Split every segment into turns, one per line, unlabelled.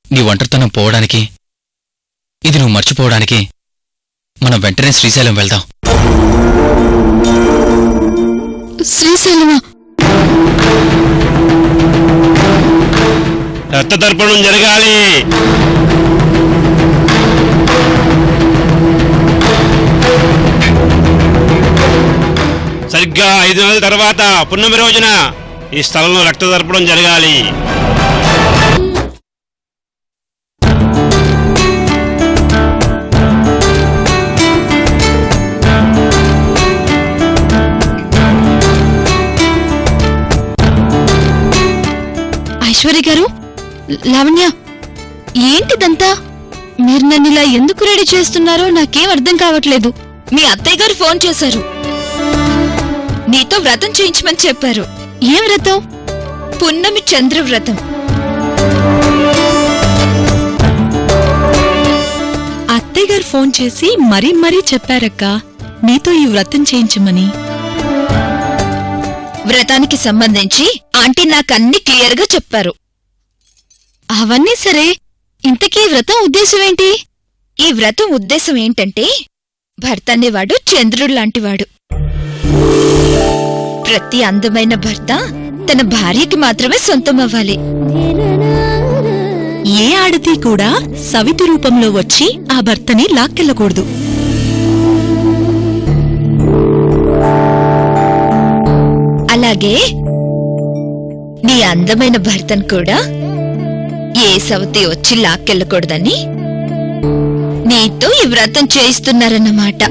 నీ ఒంటరితనం పోవడానికి, ఇది నువ్వు మర్చిపోవడానికి మనం వెంటనే శ్రీశైలం వెళ్దాం.
శ్రీశైలమా?
రక్తతర్పణం జరగాలి. సరిగ్గా 5 నెలల తర్వాత పున్నమి రోజున ఈ స్థలంలో రక్తతర్పణం జరగాలి.
ఐశ్వర్య గారు, లావణ్య, ఏంటిదంతా? మీరు నన్నిలా ఎందుకు రెడీ చేస్తున్నారో నాకేం అర్థం కావట్లేదు.
మీ అత్తయ్య గారు ఫోన్ చేశారు. నీతో వ్రతం చేయించమని చెప్పారు.
ఏం వ్రతం?
పున్నమి చంద్రవ్రతం.
అత్తయ్య గారు ఫోన్ చేసి మరీ చెప్పారక్క నీతో ఈ వ్రతం చేయించమని.
వ్రతానికి సంబంధించి ఆంటీ నాకన్నీ క్లియర్గా చెప్పారు.
అవన్నీ సరే, ఇంతకీ వ్రతం ఉద్దేశమేంటి?
ఈ వ్రతం ఉద్దేశం ఏంటంటే, భర్త అనేవాడు చంద్రుడు లాంటివాడు. ప్రతి అందమైన భర్త తన భార్యకి మాత్రమే సొంతమవ్వాలి.
ఏ ఆడది కూడా సవితి రూపంలో వచ్చి ఆ భర్తని లాక్కెళ్ళకూడదు.
అలాగే నీ అందమైన భర్తను కూడా ఏ సవతి వచ్చి లాక్కెళ్ళకూడదని నీతో ఈ వ్రతం చేయిస్తున్నారన్నమాట.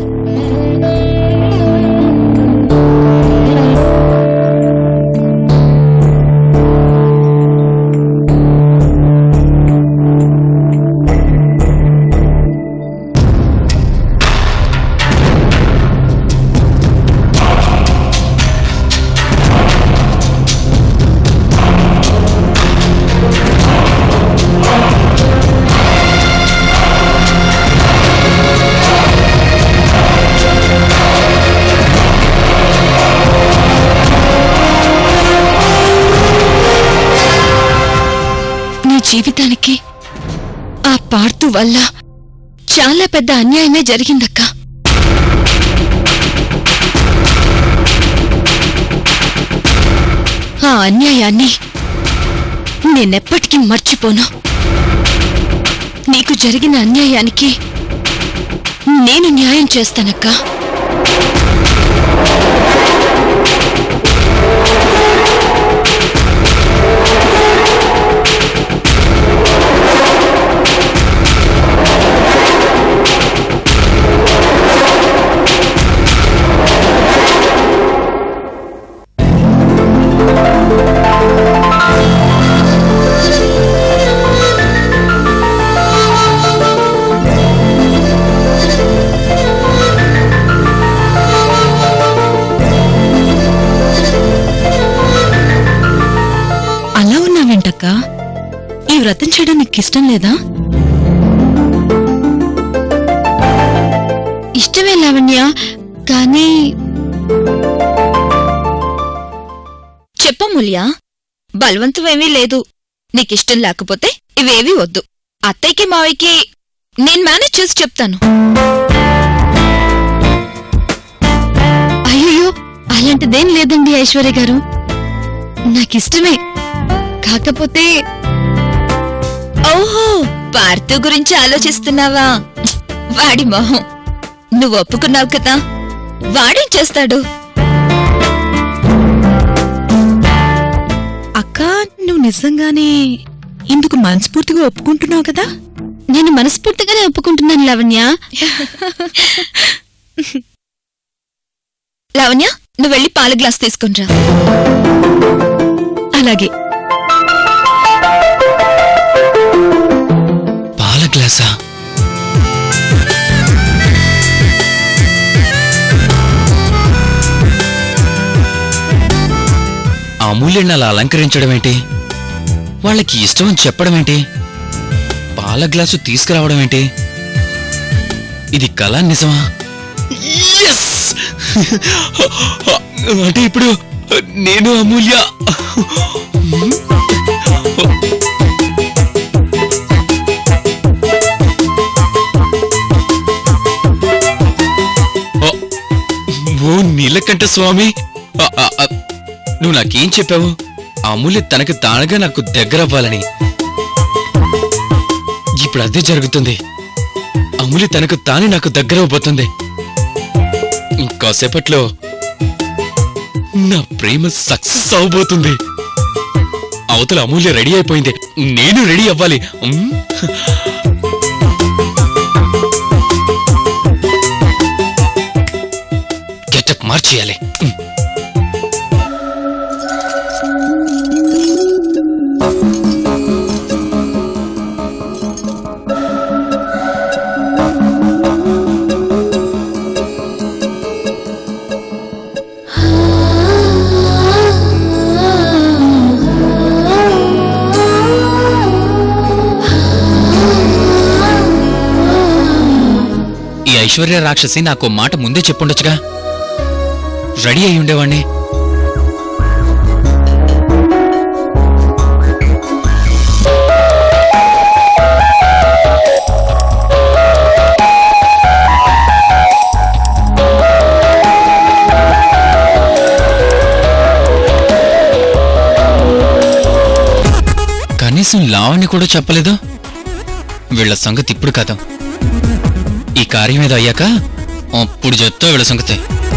జీవితానికి ఆ పార్తు వల్ల చాలా పెద్ద అన్యాయమే జరిగిందక్క. ఆ అన్యాయాన్ని నేనెప్పటికీ మర్చిపోను. నీకు జరిగిన అన్యాయానికి నేను న్యాయం చేస్తానక్క.
ఈ వ్రతం చేయడం నీకిష్టం లేదా?
ఇష్టమే లావణ్య, కానీ
చెప్పమూల్యా, బలవంతమేమీ లేదు. నీకిష్టం లేకపోతే ఇవేవీ వద్దు. అత్తయ్యకి మావయ్యకి నేను మేనేజ్ చేసి చెప్తాను.
అయ్యో, అలాంటిదేం లేదండి ఐశ్వర్య గారు. నాకిష్టమే. కాకపోతే
ఓహో, పార్థు గురించి ఆలోచిస్తున్నావా? వాడి మొహం. నువ్వు ఒప్పుకున్నావు కదా, వాడేం చేస్తాడు?
అక్క, నువ్వు నిజంగానే ఇందుకు మనస్ఫూర్తిగా ఒప్పుకుంటున్నావు కదా?
నేను మనస్ఫూర్తిగానే ఒప్పుకుంటున్నాను లావణ్య.
లావణ్య, నువ్వు వెళ్ళి పాల గ్లాస్ తీసుకునిరా.
అలాగే.
పాల గ్లాసా? అమూల్యని అలా అలంకరించడం ఏంటి? వాళ్ళకి ఇష్టమని చెప్పడం ఏంటి? పాల గ్లాసు తీసుకురావడం ఏంటి? ఇది కళ నిజమా? అంటే ఇప్పుడు నేను అమూల్య ఏంట స్వామి? నువ్వు నాకేం చెప్పావు? అమూల్య తనకి తానుగా నాకు దగ్గరవ్వాలని. ఇప్పుడు అదే జరుగుతుంది. అమూల్య తనకు తానే నాకు దగ్గరవబోతుంది. ఇంకాసేపట్లో నా ప్రేమ సక్సెస్ అవబోతుంది. అవతల అమూల్య రెడీ అయిపోయింది, నేను రెడీ అవ్వాలి. గెటప్ మార్చేయాలి. ఐశ్వర్య రాక్షసి నాకు మాట ముందే చెప్పుండొచ్చుగా, రెడీ అయి ఉండేవాణ్ణి. కనీసం లావణ్ణి కూడా చెప్పలేదు. వీళ్ల సంగతి ఇప్పుడు కాదు, ఈ కార్యం మీద అయ్యాక అప్పుడు చెప్తా వీళ్ళ సంగతి.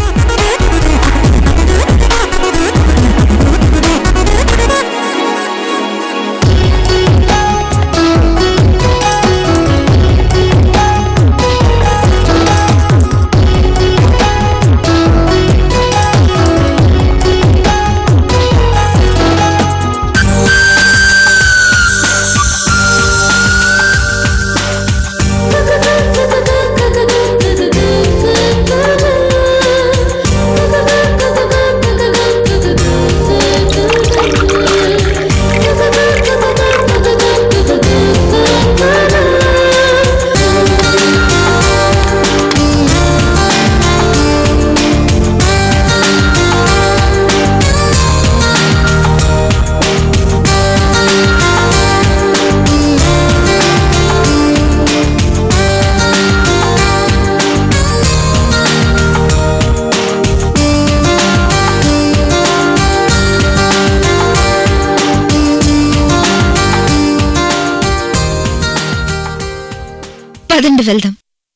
పదండి వెళ్దాం.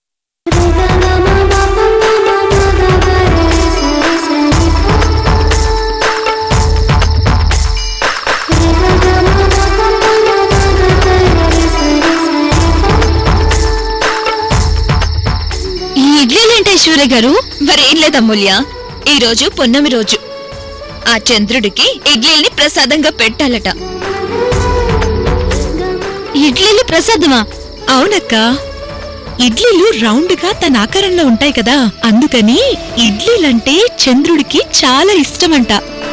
ఈ ఇడ్లీలేంటి ఐశ్వర్య గారు?
మరేం లేదు అమూల్య, ఈ రోజు పున్నమి రోజు. ఆ చంద్రుడికి ఇడ్లీల్ని ప్రసాదంగా పెట్టాలట.
ఇడ్లీలు ప్రసాదమా?
అవునక్క, ఇడ్లీలు రౌండ్ గా తన ఆకారంలో ఉంటాయి కదా, అందుకని ఇడ్లీలంటే చంద్రుడికి చాలా ఇష్టమంట.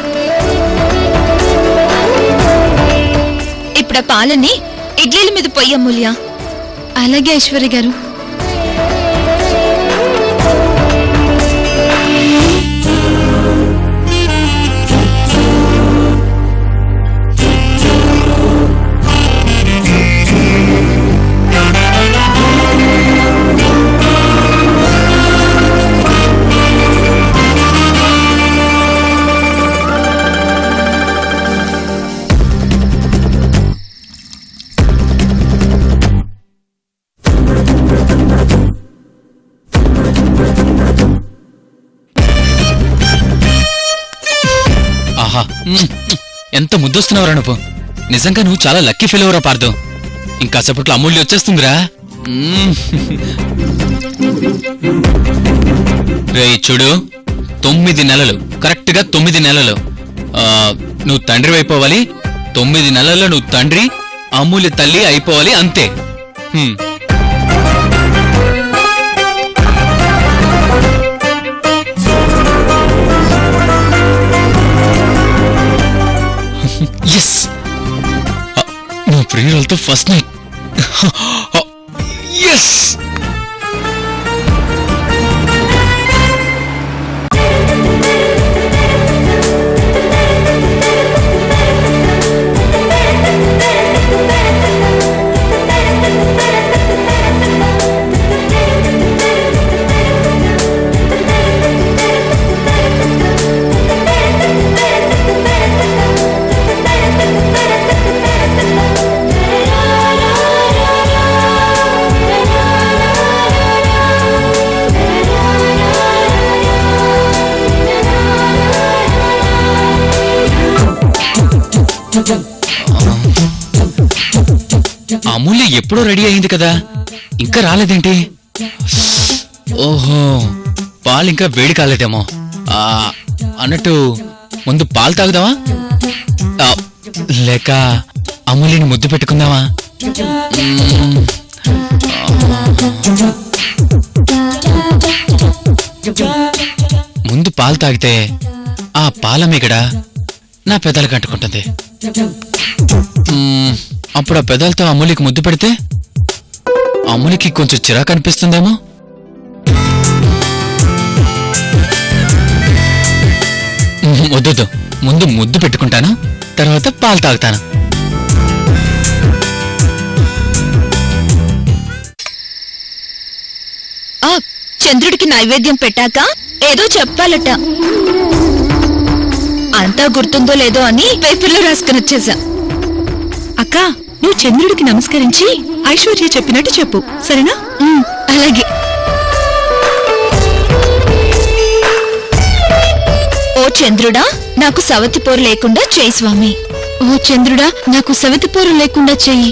ఇప్పుడు ఆ పాలని ఇడ్లీల మీద పొయ్యి అమూల్య.
అలాగే ఐశ్వర్య గారు.
ఎంత ముద్దొస్తున్నావురా నువ్వు. నిజంగా నువ్వు చాలా లక్కీ ఫీల్ అవరా పార్దు. ఇంకాసేపట్లో అమూల్య వచ్చేస్తుందిరా. రే చూడు, 9 నెలలు, కరెక్ట్ గా 9 నెలలు నువ్వు తండ్రి అయిపోవాలి. 9 నెలల్లో నువ్వు తండ్రి, అమూల్య తల్లి అయిపోవాలి, అంతే. ఎస్, నా ప్రియురాలతో ఫస్ట్ నైట్. ఎస్, అమూల్య ఎప్పుడో రెడీ అయింది కదా, ఇంకా రాలేదేంటి? ఓహో, పాలు ఇంకా వేడి కాలేదేమో. అన్నట్టు ముందు పాలు తాగుదామా, లేక అమూల్యని ముద్దు పెట్టుకుందామా? ముందు పాలు తాగితే ఆ పాల మీగడ నా పెదాలకు అంటుకుంటుంది. అప్పుడు ఆ పెదాలతో అమూల్యకి ముద్దు పెడితే అమూల్యకి కొంచెం చిరాకు అనిపిస్తుందేమో. వద్దు, ముందు ముద్దు పెట్టుకుంటాను, తర్వాత పాలు తాగుతాను.
చంద్రుడికి నైవేద్యం పెట్టాక ఏదో చెప్పాలట. అంతా గుర్తుందో లేదో అని పేపర్లో రాసుకుని వచ్చేసా.
అక్క, నువ్వు చంద్రుడికి నమస్కరించి ఐశ్వర్య చెప్పినట్టు చెప్పు, సరేనా?
అలాగే. ఓ చంద్రుడా, నాకు సవతిపోరు లేకుండా చెయ్యి స్వామి. ఓ చంద్రుడా, నాకు సవతిపోరు లేకుండా చెయ్యి.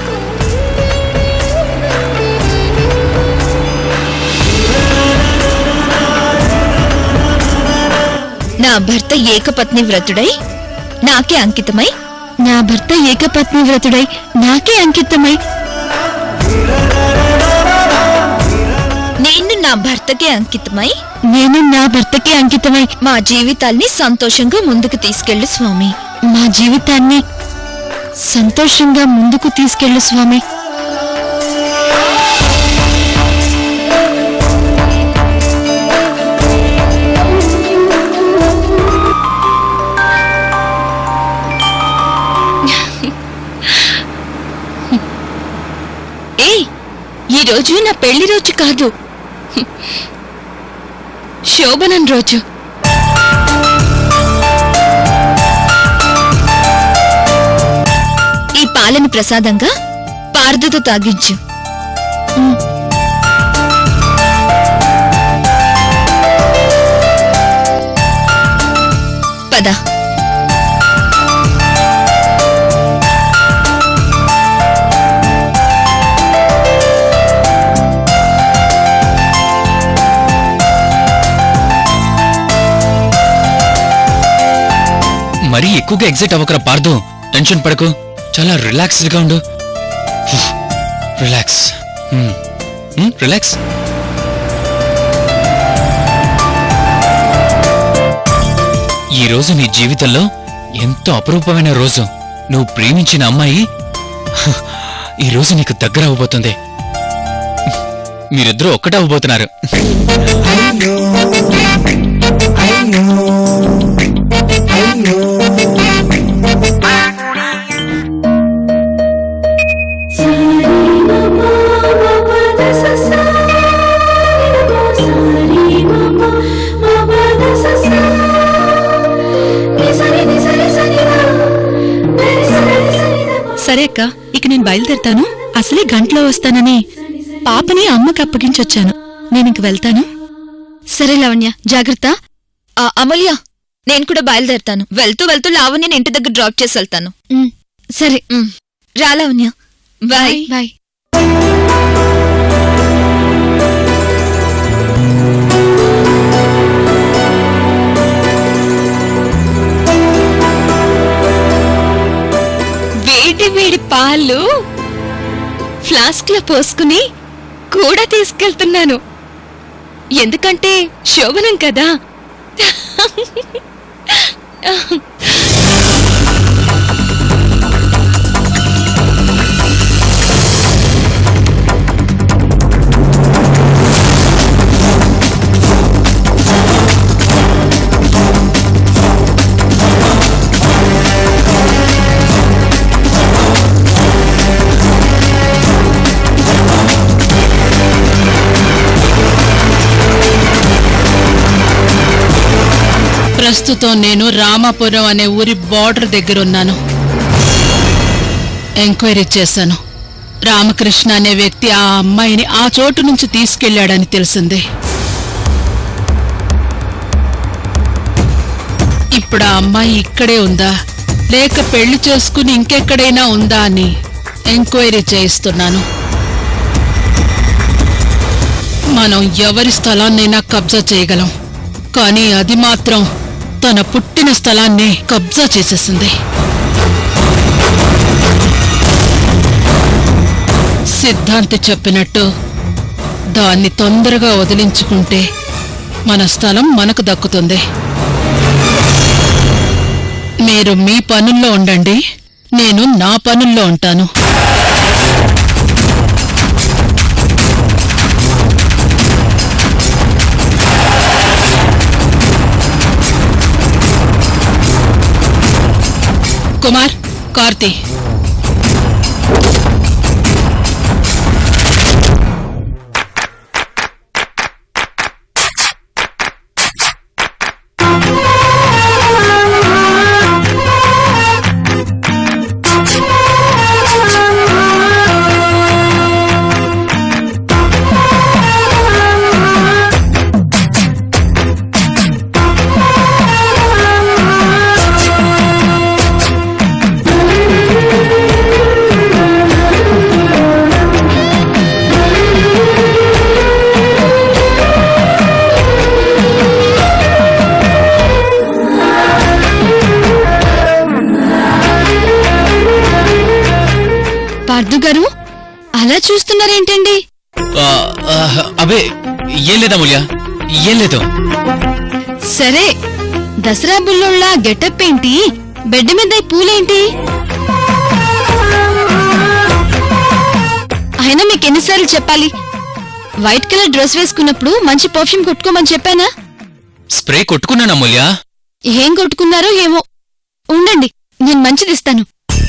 నా భర్త ఏకపత్ని వ్రతుడై నాకే అంకితమై, నా భర్త ఏకపత్ని వ్రతుడై నాకే అంకితమై, నేను నా భర్తకే అంకితమై, నేను నా భర్తకే అంకితమై మా జీవితాల్ని సంతోషంగా ముందుకు తీసుకెళ్ళు స్వామి. మా జీవితాన్ని సంతోషంగా ముందుకు తీసుకెళ్ళు స్వామి. ఈ రోజు నా పెళ్లి రోజు కాదు, శోభనం రోజు. ఈ పాలను ప్రసాదంగా పార్దతో తాగించు. పద.
మరీ ఎక్కువగా ఎగ్జైట్ అవ్వకరా పార్దు, టెన్షన్ పడకు, చాలా రిలాక్స్డ్ గా ఉండు. Relax, relax. ఈ రోజు నీ జీవితంలో ఎంతో అపరూపమైన రోజు. నువ్వు ప్రేమించిన అమ్మాయి ఈ రోజు నీకు దగ్గర అవ్వబోతుంది. మీరిద్దరూ ఒక్కటే అవ్వబోతున్నారు.
సరే అక్క, ఇక నేను బయలుదేరుతాను. అసలే గంటలో వస్తానని పాపని అమ్మకి అప్పగించొచ్చాను. నేనింక వెళ్తాను.
సరే లావణ్య, జాగ్రత్త. అమూల్య, నేను కూడా బయలుదేరుతాను. వెళ్తూ వెళ్తూ లావణ్యని ఇంటి దగ్గర డ్రాప్ చేసి వెళ్తాను. సరే, రా లావణ్య. Bye bye. వేడి వేడి పాలు ఫ్లాస్క్ లో పోసుకుని కూడా తీసుకెళ్తున్నాను. ఎందుకంటే శోభనం కదా.
ప్రస్తుతం నేను రామాపురం అనే ఊరి బార్డర్ దగ్గర ఉన్నాను. ఎంక్వైరీ చేశాను. రామకృష్ణ అనే వ్యక్తి ఆ అమ్మాయిని ఆ చోటు నుంచి తీసుకెళ్లాడని తెలిసింది. ఇప్పుడు ఆ అమ్మాయి ఇక్కడే ఉందా లేక పెళ్లి చేసుకుని ఇంకెక్కడైనా ఉందా అని ఎంక్వైరీ చేయిస్తున్నాను. మనం ఎవరి స్థలాన్నైనా కబ్జా చేయగలం, కానీ అది మాత్రం తన పుట్టిన స్థలాన్ని కబ్జా చేసేసింది. సిద్ధాంతి చెప్పినట్టు దాన్ని తొందరగా వదిలించుకుంటే మన స్థలం మనకు దక్కుతుంది. మీరు మీ పనుల్లో ఉండండి, నేను నా పనుల్లో ఉంటాను. కుమార్, కార్తీ,
పార్థు గారు అలా చూస్తున్నారేంటండి?
అబే ఏం లేదా అమూల్య, ఏం లేదు.
సరే, దసరా బుల్లోళ్ళ గెటప్ ఏంటి? బెడ్ మీద పూలేంటి? అయినా మీకు ఎన్నిసార్లు చెప్పాలి? వైట్ కలర్ డ్రెస్ వేసుకున్నప్పుడు మంచి పర్ఫ్యూమ్ కొట్టుకోమని చెప్పానా?
స్ప్రే కొట్టుకున్నాను అమూల్య.
ఏం కొట్టుకున్నారో ఏమో. ఉండండి, నేను మంచిది ఇస్తాను.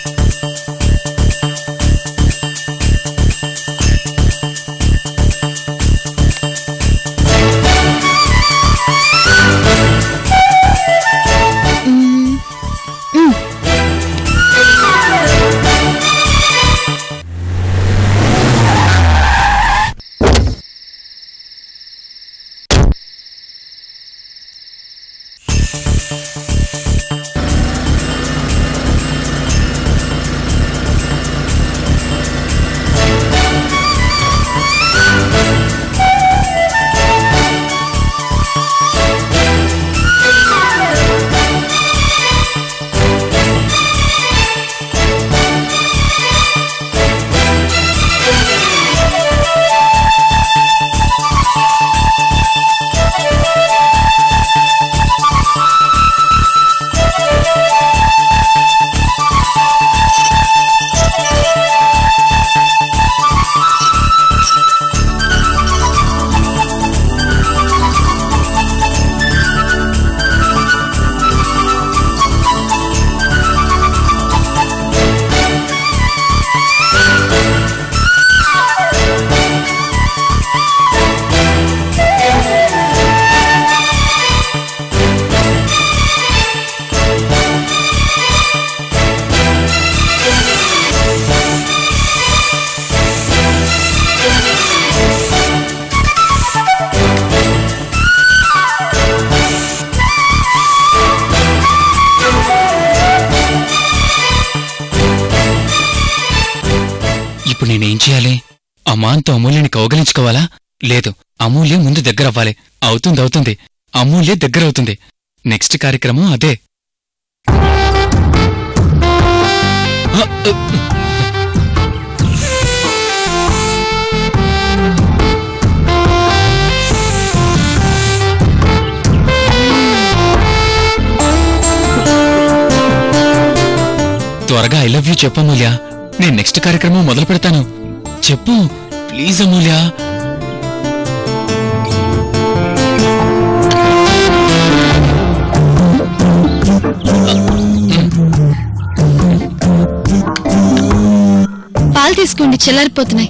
ఇప్పుడు నేనేం చేయాలి? అమ్మాంతో అమూల్యని కౌగలించుకోవాలా? లేదు, అమూల్య ముందు దగ్గరవ్వాలి. అవుతుంది, అమూల్య దగ్గరవుతుంది. నెక్స్ట్ కార్యక్రమం అదే. త్వరగా ఐ లవ్ యూ చెప్పు అమూల్య. నేను నెక్స్ట్ కార్యక్రమం మొదలు పెడతాను. చెప్పు ప్లీజ్ అమూల్య.
పాలు తీసుకోండి, చల్లారిపోతున్నాయి.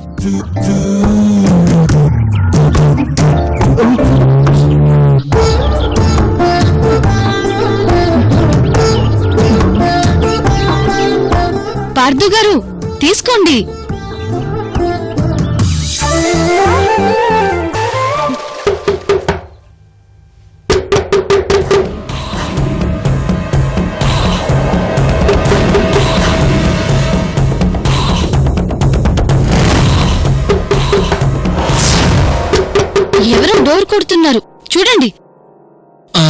పార్థు గారు తీసుకోండి. డోర్ కొడుతున్నారు చూడండి.
ఆ,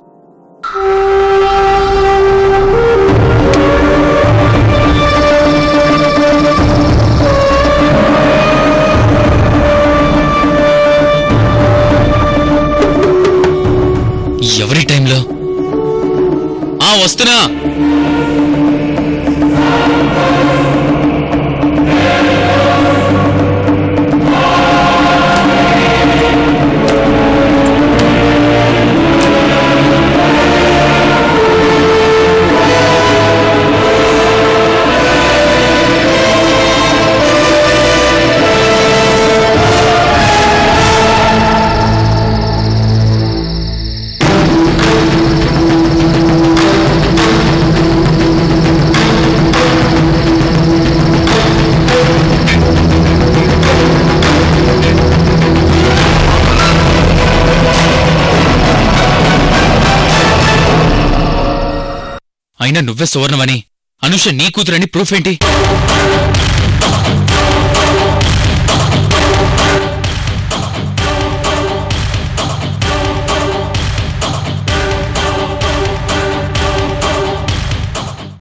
ఎవరి టైంలో? వస్తున్నా. అయినా నువ్వే సువర్ణమని, అనుష నీ కూతురని ప్రూఫ్ ఏంటి?